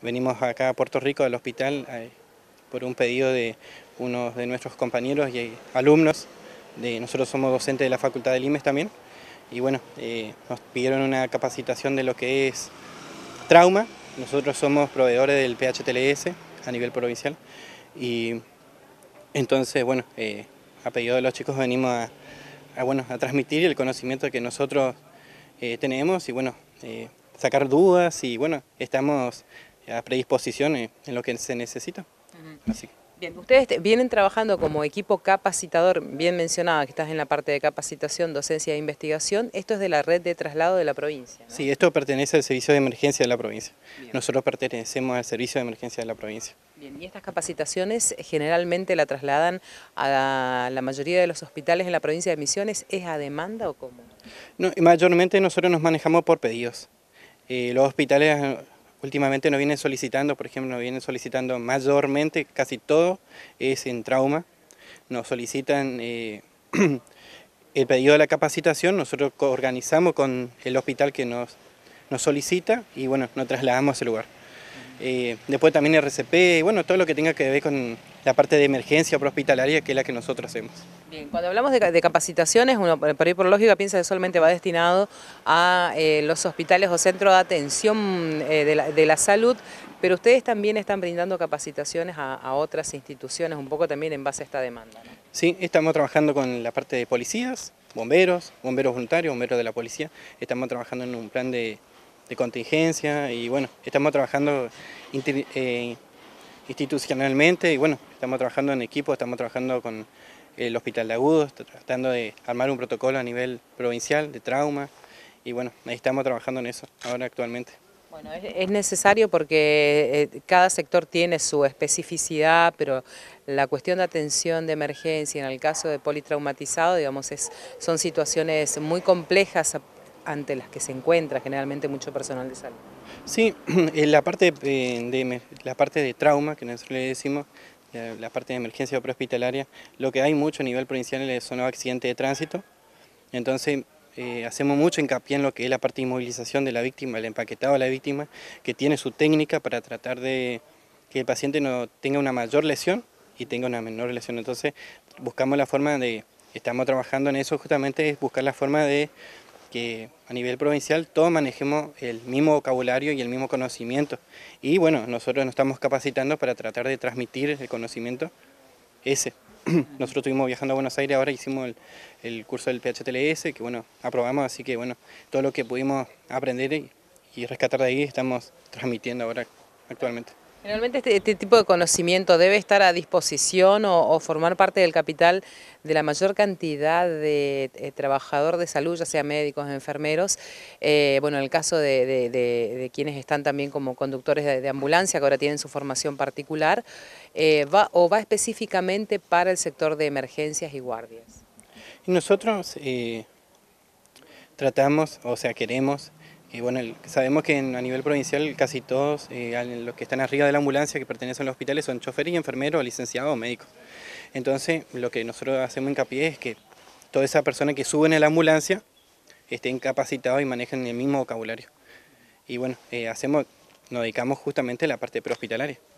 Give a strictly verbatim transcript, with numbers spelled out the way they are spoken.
venimos acá a Puerto Rico, al hospital, eh, por un pedido de uno de nuestros compañeros y alumnos. De, nosotros somos docentes de la Facultad del I M E S también, y bueno, eh, nos pidieron una capacitación de lo que es trauma. Nosotros somos proveedores del P H T L S a nivel provincial, y entonces, bueno, eh, a pedido de los chicos venimos a, a, bueno, a transmitir el conocimiento que nosotros eh, tenemos y bueno, eh, sacar dudas, y bueno, estamos a predisposición en lo que se necesita. Uh-huh. Así. Bien, ustedes vienen trabajando como equipo capacitador, bien mencionada que estás en la parte de capacitación, docencia e investigación. Esto es de la red de traslado de la provincia, ¿no? Sí, esto pertenece al servicio de emergencia de la provincia. Bien. Nosotros pertenecemos al servicio de emergencia de la provincia. Bien, ¿y estas capacitaciones generalmente la trasladan a la mayoría de los hospitales en la provincia de Misiones? ¿Es a demanda o cómo? No, mayormente nosotros nos manejamos por pedidos. Eh, los hospitales últimamente nos vienen solicitando, por ejemplo, nos vienen solicitando mayormente, casi todo es en trauma. Nos solicitan eh, el pedido de la capacitación, nosotros organizamos con el hospital que nos, nos solicita y bueno, nos trasladamos a ese lugar. Eh, después también R C P, bueno, todo lo que tenga que ver con la parte de emergencia prehospitalaria, que es la que nosotros hacemos. Bien, cuando hablamos de, de capacitaciones, uno por ahí por lógica piensa que solamente va destinado a eh, los hospitales o centros de atención eh, de, la, de la salud, pero ustedes también están brindando capacitaciones a, a otras instituciones, un poco también en base a esta demanda, ¿no? Sí, estamos trabajando con la parte de policías, bomberos, bomberos voluntarios, bomberos de la policía. Estamos trabajando en un plan de, de contingencia y bueno, estamos trabajando inter, eh, institucionalmente y bueno, estamos trabajando en equipo, estamos trabajando con el Hospital de Agudos, tratando de armar un protocolo a nivel provincial de trauma y bueno, ahí estamos trabajando en eso ahora actualmente. Bueno, es necesario porque cada sector tiene su especificidad, pero la cuestión de atención de emergencia en el caso de politraumatizado, digamos, es, son situaciones muy complejas ante las que se encuentra generalmente mucho personal de salud. Sí, la parte de, de, la parte de trauma, que nosotros le decimos, la parte de emergencia prehospitalaria, lo que hay mucho a nivel provincial son los accidentes de tránsito, entonces eh, hacemos mucho hincapié en lo que es la parte de inmovilización de la víctima, el empaquetado de la víctima, que tiene su técnica para tratar de que el paciente no tenga una mayor lesión y tenga una menor lesión. Entonces buscamos la forma de, estamos trabajando en eso justamente, es buscar la forma de que a nivel provincial todos manejemos el mismo vocabulario y el mismo conocimiento. Y bueno, nosotros nos estamos capacitando para tratar de transmitir el conocimiento ese. Nosotros estuvimos viajando a Buenos Aires, ahora hicimos el, el curso del P H T L S, que bueno, aprobamos, así que bueno, todo lo que pudimos aprender y, y rescatar de ahí estamos transmitiendo ahora actualmente. Generalmente este, este tipo de conocimiento debe estar a disposición o, o formar parte del capital de la mayor cantidad de eh, trabajadores de salud, ya sea médicos, enfermeros, eh, bueno, en el caso de, de, de, de quienes están también como conductores de, de ambulancia, que ahora tienen su formación particular, eh, va, o va específicamente para el sector de emergencias y guardias. Y nosotros eh, tratamos, o sea, queremos, y bueno, sabemos que en, a nivel provincial casi todos eh, los que están arriba de la ambulancia que pertenecen a los hospitales son choferes y enfermeros, licenciados o médicos. Entonces lo que nosotros hacemos hincapié es que toda esa persona que suben a la ambulancia estén capacitados y manejen el mismo vocabulario. Y bueno, eh, hacemos, nos dedicamos justamente a la parte prehospitalaria.